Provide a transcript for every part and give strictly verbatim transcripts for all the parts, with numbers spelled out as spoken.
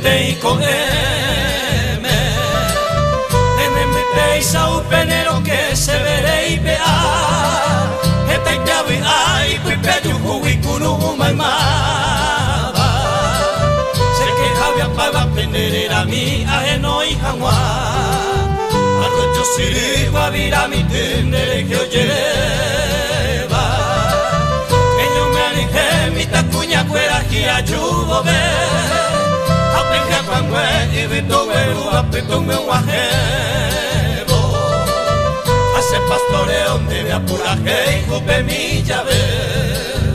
te con M en mi peisa un penero que se veré y vea esta y te ay pues pecho jugo kunu maimaba se que había para penderera mi ajeno y jamás arroyo sirva vira mi tendere que lleva ello me anije mi tacuña fuera que ayudo ver apenja cuando es de todo el apretó me guajebo hace pastoreo debe apurar que hijo de mi llave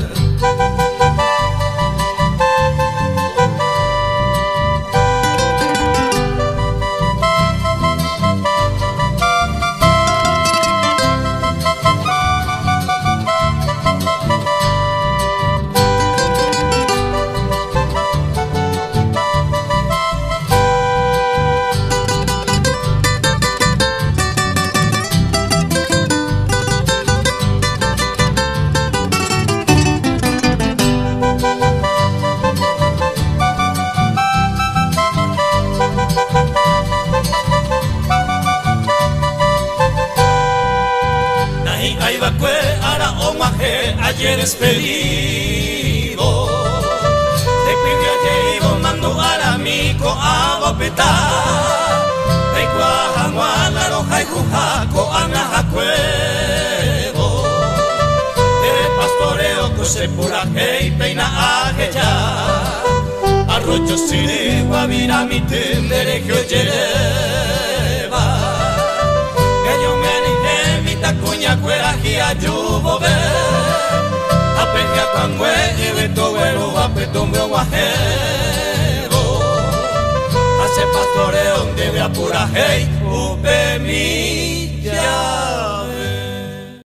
ayer despedido te pidió que iba mando aramico a bopetar de cuajamuana roja y jujaco anajacuevo de pastoreo cose pura que y peina aquella arroyo sirigua vira mi tendere que lleva ello me anije mi tacuña cuera que ayudo ver apeja cuando es de todo el apretó me guajero hace pastoreo debe apurar hey upe mi